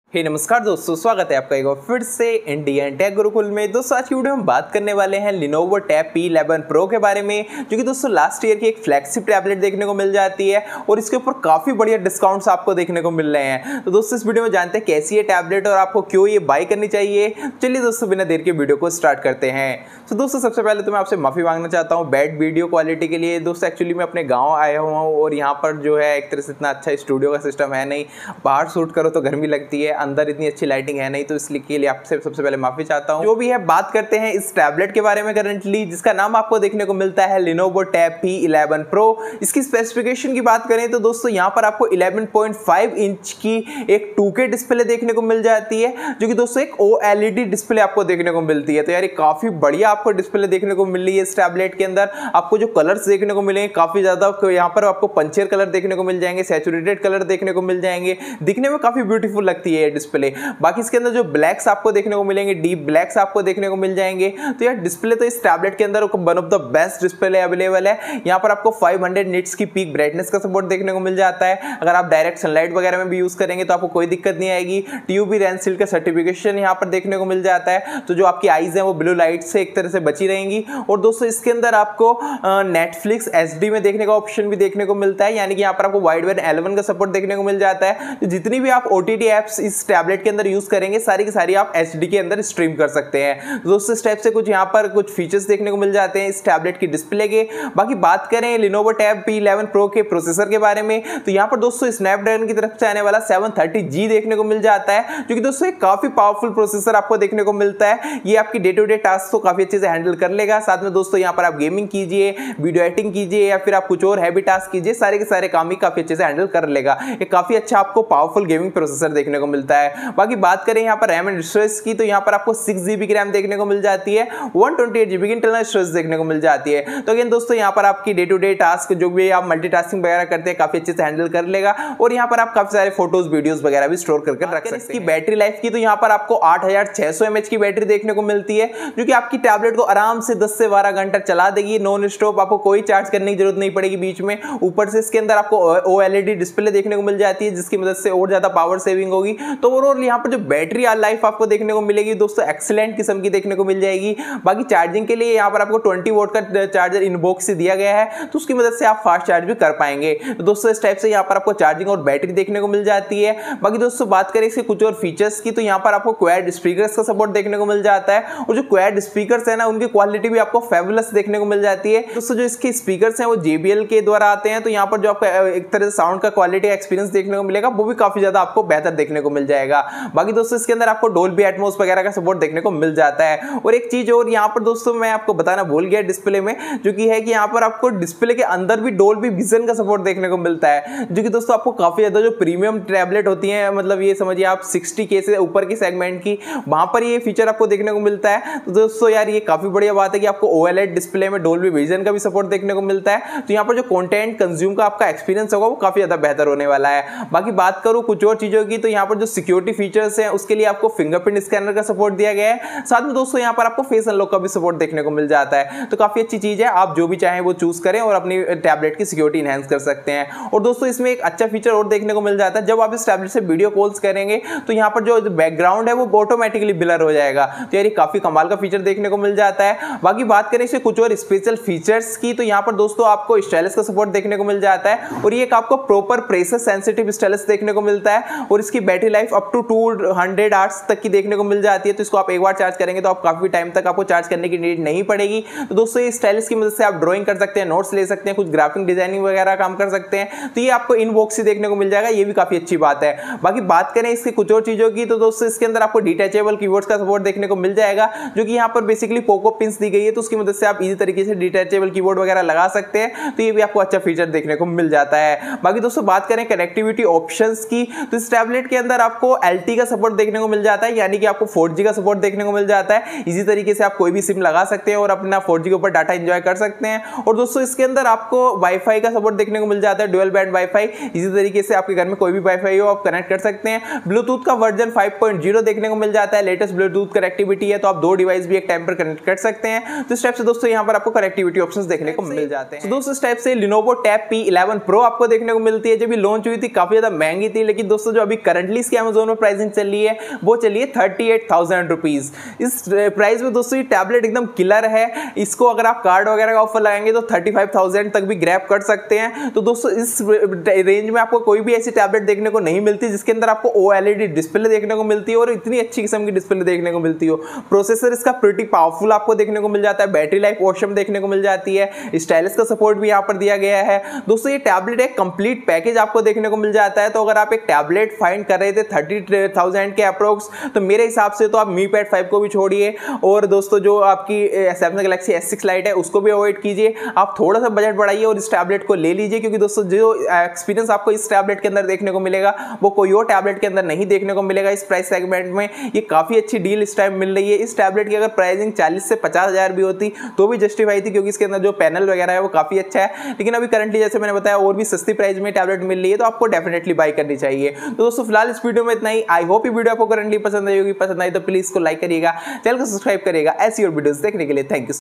नमस्कार दोस्तों, स्वागत है आपका एक बार फिर से इंडियन टेक गुरुकुल में। दोस्तों आज की वीडियो में बात करने वाले हैं Lenovo Tab P11 Pro के बारे में, जो कि दोस्तों लास्ट ईयर की एक फ्लैगशिप टैबलेट देखने को मिल जाती है और इसके ऊपर काफी बढ़िया डिस्काउंट्स आपको देखने को मिल रहे हैं। तो दोस्तों इस वीडियो में जानते हैं कैसी है टैबलेट और आपको क्यों ये बाय करनी चाहिए। चलिए दोस्तों बिना देर के वीडियो को स्टार्ट करते हैं। तो दोस्तों सबसे पहले तो मैं आपसे माफी मांगना चाहता हूँ बैड वीडियो क्वालिटी के लिए। दोस्तों एक्चुअली मैं अपने गाँव आया हुआ हूँ और यहाँ पर जो है एक तरह से इतना अच्छा स्टूडियो का सिस्टम है नहीं, बाहर शूट करो तो गर्मी लगती है, अंदर इतनी अच्छी लाइटिंग है नहीं, तो इसलिए के लिए आपसे सबसे पहले माफी चाहता हूं। जो भी है बात करते हैं इस टैबलेट के बारे में करंटली, जिसका नाम आपको देखने को मिलता है Lenovo Tab P11 Pro। इसकी स्पेसिफिकेशन की बात करें तो दोस्तों यहां पर आपको 11.5 इंच की एक 2K डिस्प्ले देखने को मिल जाती है, जो कि दोस्तों एक OLED डिस्प्ले आपको देखने को मिलती है। तो यार काफी बढ़िया आपको डिस्प्ले देखने को मिल रही है इस टैबलेट के अंदर। आपको जो कलर्स देखने को मिलेंगे काफी ज्यादा, यहाँ पर आपको पंचेर कलर देखने को मिल जाएंगे, सैचुरेटेड कलर देखने को मिल जाएंगे, दिखने में काफी ब्यूटीफुल लगती है ये डिस्प्ले। बाकी इसके अंदर जो ब्लैक्स आपको देखने को मिलेंगे, डीप ब्लैक्स आपको देखने को मिल जाएंगे। तो यार डिस्प्ले तो इस टैबलेट के अंदर one of the best display available है। यहाँ पर आपको 500 निट्स की पीक ब्राइटनेस का सपोर्ट देखने को मिल जाता है। अगर आप डायरेक्ट सनलाइट वगैरह में भी यूज करेंगे तो आपको कोई दिक्कत नहीं आएगी। TUV रेंसिल का सर्टिफिकेशन यहाँ पर देखने को मिल जाता है, तो जो आपकी आईज है वो ब्लू लाइट से एक तरह से बची रहेंगी। और दोस्तों इसके अंदर आपको नेटफ्लिक्स HD में देखने का ऑप्शन भी देखने को मिलता है, यानी कि यहाँ पर आपको वाइडबैंड L1 का सपोर्ट देखने को मिल जाता है। तो जितनी भी आप OTT एप्स इस टैबलेट के अंदर यूज करेंगे सारी की सारी आप HD के अंदर स्ट्रीम कर सकते हैं। दोस्तों इस टाइप से कुछ यहाँ पर कुछ फीचर्स देखने को मिल जाते हैं इस टैबलेट की डिस्प्ले के। बाकी बात करें Lenovo Tab P11 Pro के प्रोसेसर के बारे में, तो यहाँ पर दोस्तों स्नैपड्रैगन की तरफ से आने वाला 730G देखने को मिल जाता है, जो कि दोस्तों एक काफी पावरफुल प्रोसेसर आपको देखने को मिलता है। ये आपकी डे टू डे टास्क को काफी अच्छे से हैंडल कर लेगा। साथ में दोस्तों यहाँ पर आप गेमिंग कीजिए, वीडियो एडिटिंग कीजिए या फिर आप कुछ और हैवी टास्क कीजिए, सारे के सारे काम ही काफी अच्छे से हैंडल कर लेगा। एक काफी अच्छा आपको पावरफुल गेमिंग प्रोसेसर देखने को मिलता है। बाकी बात करें यहाँ पर रैम एंड स्टोरेज की, तो यहाँ पर आपको 6GB की रैम देखने को मिल जाती है, 128GB की इंटरनल स्टोरेज देखने को मिल जाती है। तो अगेन दोस्तों यहाँ पर आपकी डे टू डे टास्क जो भी आप मल्टीटास्किंग वगैरह करते हैं काफी अच्छे से हैंडल कर लेगा। और यहाँ पर आप काफी सारे फोटोज वीडियोस वगैरह भी स्टोर करके रख सकते हैं। इसकी बैटरी लाइफ की तो यहाँ पर आपको 8600 mAh की बैटरी देखने को मिलती है, जो कि आपकी टैबलेट को आराम से 10 से 12 घंटा चला देगी नॉन स्टॉप। आपको कोई चार्ज करने की जरूरत नहीं पड़ेगी बीच में। ऊपर से इसके अंदर आपको OLED डिस्प्ले देखने को मिल जाती है, जिसकी मदद से और ज्यादा पावर सेविंग होगी। तो ओवरऑल यहाँ पर जो बैटरी लाइफ आपको देखने को मिलेगी दोस्तों एक्सीलेंट किस्म की देखने को मिल जाएगी। बाकी चार्जिंग के लिए यहाँ पर आपको 20 वोल्ट का चार्जर इनबॉक्स से दिया गया है, तो उसकी मदद से आप फास्ट चार्ज भी कर पाएंगे। तो दोस्तों इस टाइप से यहाँ पर आपको चार्जिंग और बैटरी देखने को मिल जाती है। बाकी दोस्तों बात करें इसके कुछ और फीचर्स की, तो यहाँ पर आपको क्वाड स्पीकर्स का सपोर्ट देखने को मिल जाता है। और जो क्वाड स्पीकर्स है ना, उनकी क्वालिटी भी आपको फेबुलस देखने को मिल जाती है। दोस्तों जो इसके स्पीकर्स हैं वो JBL के द्वारा आते हैं, तो यहाँ पर जो आपको एक तरह से साउंड का क्वालिटी एक्सपीरियंस देखने को मिलेगा वो भी काफी ज्यादा आपको बेहतर देखने को मिल जाएगा। बाकी दोस्तों इसके अंदर आपको डोल्बी एटमॉस वगैरह का सपोर्ट देखने को मिल जाता है। और एक चीज और यहाँ पर दोस्तों मैं आपको बताना भूल गया डिस्प्ले में, जो कि है कि यहाँ पर आपको डिस्प्ले के अंदर भी डोल्बी विजन का सपोर्ट देखने को मिलता है, जो कि दोस्तों आपको काफी ज्यादा जो प्रीमियम टैबलेट होती है, मतलब ये समझिए आप 60K से ऊपर की सेगमेंट की, वहां पर ये फीचर आपको देखने को मिलता है। तो दोस्तों यार ये काफी बढ़िया बात है कि आपको OLED डिस्प्ले में डोल्बी विजन का भी सपोर्ट देखने को मिलता है। तो यहाँ पर जो कंटेंट कंज्यूम का आपका एक्सपीरियंस होगा वो काफी ज्यादा बेहतर होने वाला है। बाकी बात करूं कुछ और चीजों की, तो यहाँ पर जो सिक्योरिटी फीचर्स हैं उसके लिए आपको फिंगरप्रिंट स्कैनर का सपोर्ट दिया गया है। साथ में दोस्तों यहाँ पर आपको फेस अनलॉक का भी सपोर्ट देखने को मिल जाता है। तो काफी अच्छी चीज है, आप जो भी चाहें वो चूज करें और अपनी टैबलेट की सिक्योरिटी इनहैंस कर सकते हैं। और दोस्तों इसमें एक अच्छा फीचर और देखने को मिल जाता है, जब आप इस टैबलेट से वीडियो कॉल्स करेंगे तो यहाँ पर जो बैकग्राउंड है वो ऑटोमेटिकली ब्लर हो जाएगा। तो यार काफी कमाल का फीचर देखने को मिल जाता है। बाकी बात करें इससे कुछ और स्पेशल फीचर्स की, तो यहाँ पर दोस्तों आपको स्टाइलस का सपोर्ट देखने को मिल जाता है, और ये आपको प्रॉपर प्रेशर सेंसिटिव स्टाइलस देखने को मिलता है। और इसकी battery life up to 200 hours तक की देखने को मिल जाती है। तो इसको आप एक बार चार्ज करेंगे तो आप काफी टाइम तक आपको चार्ज करने की नीड नहीं पड़ेगी। तो दोस्तों ये स्टाइलस की मदद से आप ड्राइंग कर सकते हैं, नोट्स ले सकते हैं, कुछ ग्राफिक डिजाइनिंग वगैरह काम कर सकते हैं। तो ये आपको इनबॉक्स से देखने को मिल जाएगा, ये भी काफी अच्छी बात है। बाकी बात करें इसकी कुछ और चीजों की, तो दोस्तों इसके अंदर आपको डिटैचेबल कीबोर्ड्स का सपोर्ट देखने को मिल जाएगा, जो कि यहाँ पर बेसिकली पोको पिंस दी गई है, तो उसकी मदद से आप इजी तरीके से डिटैचेबल कीबोर्ड वगैरह लगा सकते हैं। तो ये भी आपको अच्छा फीचर देखने को मिल जाता है। बाकी दोस्तों बात करें कनेक्टिविटी ऑप्शंस की, तो इस टैबलेट के अंदर आपको LTE का सपोर्ट देखने को मिल जाता है, यानी कि आपको 4G का सपोर्ट देखने को मिल जाता है। इसी तरीके से आप कोई भी सिम लगा सकते हैं और अपना 4G के ऊपर डाटा एंजॉय कर सकते हैं। और दोस्तों इसके अंदर आपको वाईफाई का सपोर्ट देखने को मिल जाता है, डुअल बैंड वाईफाई। इसी तरीके से आपके घर में कोई भी वाईफाई हो आप कनेक्ट कर सकते हैं। ब्लूटूथ का वर्जन 5.0 देखने को मिल जाता है, लेटेस्ट ब्लूटूथ कनेक्टिविटी है, तो आप 2 डिवाइस भी एक टाइम पर कनेक्ट कर सकते हैं। तो इस टाइप से दोस्तों यहाँ पर आपको कनेक्टिविटी ऑप्शंस देखने को मिल जाते हैं। तो दोस्तों इस टाइप से Lenovo Tab P11 Pro आपको देखने को मिलती है। जब ये लॉन्च हुई थी काफी ज्यादा महंगी थी, लेकिन दोस्तों जो अभी करंटली इसकी इसकी अमेजोन में प्राइसिंग चल रही है वो चलिए 38,000 रुपीज। इस प्राइस में दोस्तों ये टैबलेट एकदम किलर है। इसको अगर आप कार्ड वगैरह का ऑफर लगाएंगे तो 35,000 तक भी ग्रैब कर सकते हैं। तो दोस्तों इस रेंज में आपको कोई भी ऐसी टैबलेट देखने को नहीं मिलती जिसके अंदर आपको OLED डिस्प्ले देखने को मिलती है और इतनी अच्छी किस्म की डिस्प्ले देखने को मिलती हो। प्रोसेसर इसका प्रीटी पावरफुल आपको देखने को मिल जाता है, बैटरी लाइफ ऑसम देखने को मिल जाती है, स्टाइलस का सपोर्ट भी यहाँ पर दिया गया है। दोस्तों ये टैबलेट एक कंप्लीट पैकेज आपको देखने को मिल जाता है। तो अगर आप एक टैबलेट फाइंड कर रहे थे 30,000 के अप्रोक्स, तो मेरे हिसाब से तो आप Mi Pad 5 को भी छोड़िए और दोस्तों जो आपकी Samsung Galaxy S6 Lite है उसको भी अवॉइड कीजिए। आप थोड़ा सा बजट बढ़ाइए और इस टैबलेट को ले लीजिए, क्योंकि दोस्तों जो एक्सपीरियंस आपको इस टैबलेट के अंदर देखने को मिलेगा वो कोई और टैबलेट के अंदर नहीं देखने को मिलेगा। इस प्राइस सेगमेंट में ये काफी अच्छी डील इस टाइम मिल रही है। इस टैबलेट की अगर प्राइसिंग 40 से 50,000 भी होती तो भी जस्टिफाई थी, क्योंकि इसके अंदर जो पैनल वगैरह है वो काफी अच्छा है। लेकिन अभी करंटली जैसे मैंने बताया और भी सस्ती प्राइस में टैबलेट मिल रही है, तो आपको डेफिनेटली बाय करनी चाहिए। तो दोस्तों फिलहाल इस वीडियो में इतना ही। आई होप ये वीडियो आपको करंटली पसंद आई होगी। पसंद आई तो प्लीज को लाइक करिएगा, चैनल को सब्सक्राइब करिएगा ऐसी और वीडियोस देखने के लिए। Thank you.